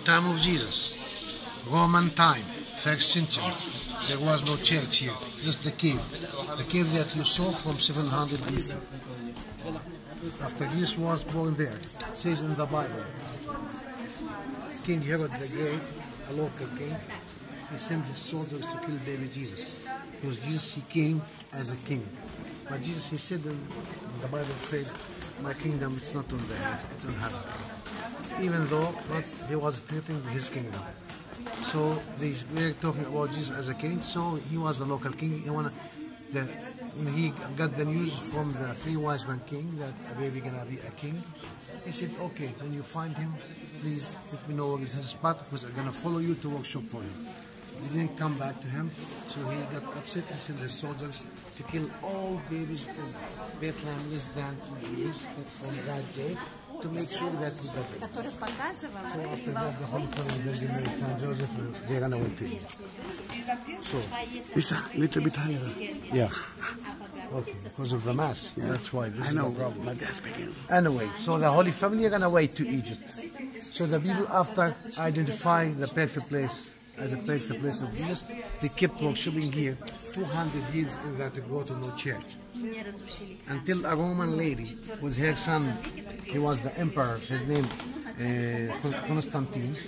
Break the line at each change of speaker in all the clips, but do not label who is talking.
time of Jesus, Roman time, 1st century, there was no church here, just the cave. The cave that you saw from 700 BC. After Jesus was born there, it says in the Bible, King Herod the Great, a local king, he sent his soldiers to kill baby Jesus. Because Jesus, he came as a king. But Jesus, he said in the Bible, says, my kingdom, it's not on the earth, it's on heaven. Even though he was threatening his kingdom. So we're talking about Jesus as a king, so he was the local king. When he got the news from the three wise men king that a baby gonna be a king, he said, okay, when you find him, please let me know where is his spot, because I'm gonna follow you to workshop for him. They didn't come back to him, so he got upset. He sent his soldiers to kill all babies of Bethlehem less than 2 years on that day, to make sure that we got it. So after that, the Holy Family, Virgin Mary, Saint Joseph, they ran away to Egypt. So
it's a little bit higher.
yeah, okay, because of the mass. Yeah. That's why this
I know,
is the problem.
but that's beginning.
Anyway, so the Holy Family ran away to Egypt. So the people, after identifying the perfect place as a place of Jesus, they kept worshiping here 200 years in that grotto, no church. Until a Roman lady with her son, he was the emperor, his name Constantine.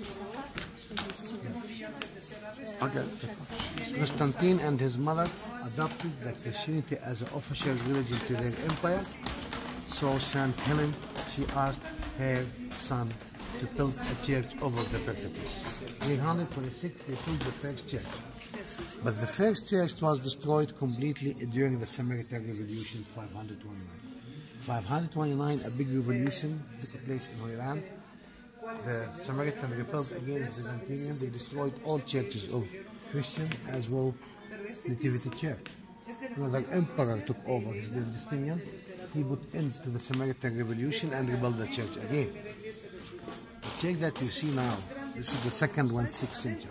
Okay.
Constantine and his mother adopted the Christianity as an official religion to their empire. So Saint Helen, she asked her son to build a church over the perfect place. 326, they built the first church. But the first church was destroyed completely during the Samaritan Revolution, 529. 529, a big revolution took place in Holy Land. The Samaritan rebelled against the Byzantines. They destroyed all churches of Christian as well Nativity Church. Another emperor took over, his name Justinian. He put end to the Samaritan Revolution and rebuilt the church again. The church that you see now, this is the second one, 6th century.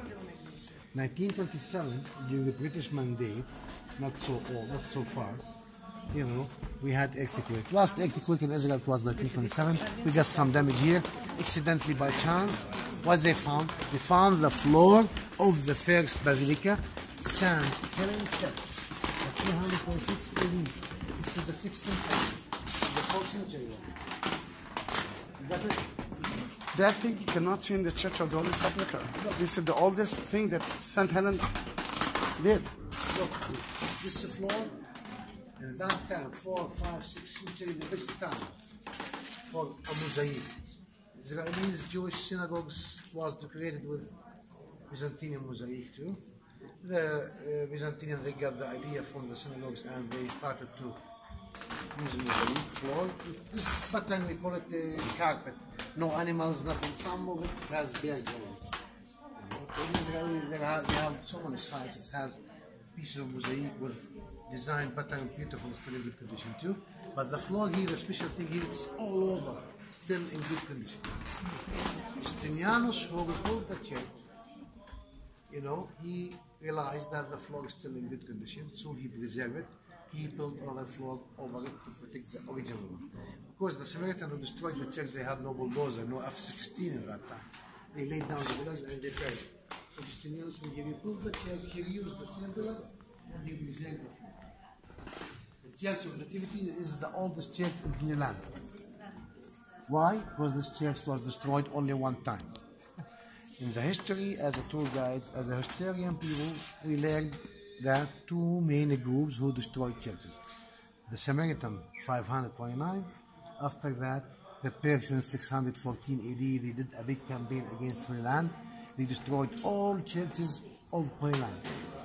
1927, during the British Mandate, not so old, not so far, you know, we had earthquake. Last earthquake in Israel was 1927. We got some damage here, accidentally by chance. What they found? They found the floor of the first basilica, Saint Helen Church, 346 AD. This is the 6th century, the 4th century one. Got it?
That thing you cannot see in the Church of the Holy Sepulchre. This is the oldest thing that St. Helen did.
Look, this is the floor. In that time, 4th, 5th, 6th century, the best time for a mosaic. Israelis, Jewish synagogues was decorated with Byzantine mosaic too. The Byzantine, they got the idea from the synagogues and they started to use mosaic floor. This pattern, we call it carpet. No animals, nothing. Some of it has birds on it. In Israel, they have so many sites. It has pieces of mosaic with design pattern, beautiful, still in good condition too. But the floor here, the special thing here, it's all over, still in good condition. Justinianus, who rebuilt the church, you know, he realized that the floor is still in good condition, so he preserved it. He built another floor over it to protect the original one. Because the Samaritans who destroyed the church, they had no bulldozer, no F-16 in that time. They laid down the pillars and they buried it. So Justinianus, when he rebuilt the church, he reused the same pillar and he preserved the floor. The Church of Nativity is the oldest church in the land. Why? Because this church was destroyed only one time. In the history, as a tour guide, as a historian people, we learned that two main groups who destroyed churches. The Samaritan, 529. After that, the Persians, 614 AD, they did a big campaign against Holy Land. They destroyed all churches of Holy Land.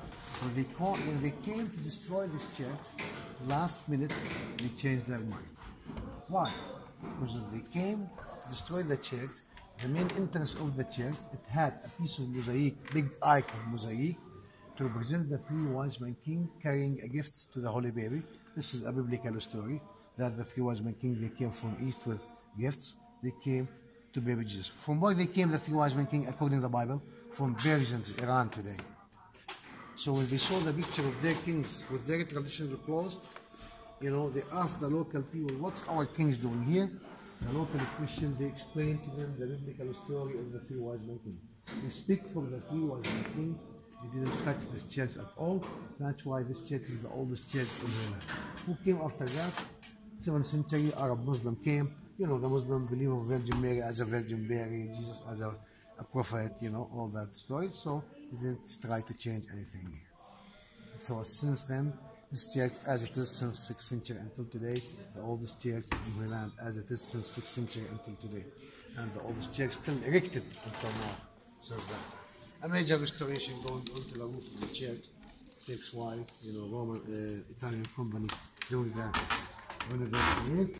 When they came to destroy this church, last minute, they changed their mind. Why? Because they came to destroy the church. The main entrance of the church, it had a piece of mosaic, big icon mosaic, to represent the three wise men king carrying a gift to the Holy Baby. This is a biblical story that the three wise men king, they came from east with gifts. They came to baby Jesus. From where they came, the three wise men king, according to the Bible? From Persia to Iran today. So when they saw the picture of their kings with their traditional clothes, you know, they asked the local people, what's our kings doing here? The local Christian, they explain to them the biblical story of the three wise men king. They speak for the three wise men king. They didn't touch this church at all. That's why this church is the oldest church in the land. Who came after that? 7th century Arab Muslim came. You know, the Muslim believe of Virgin Mary as a Virgin Mary, Jesus as a prophet, you know, all that story. So they didn't try to change anything. So since then, this church, as it is since 6th century until today, the oldest church in the land, as it is since 6th century until today, and the oldest church still erected until now, since that time. A major restoration going onto the roof of the church takes while, you know, Roman Italian company doing that renovation.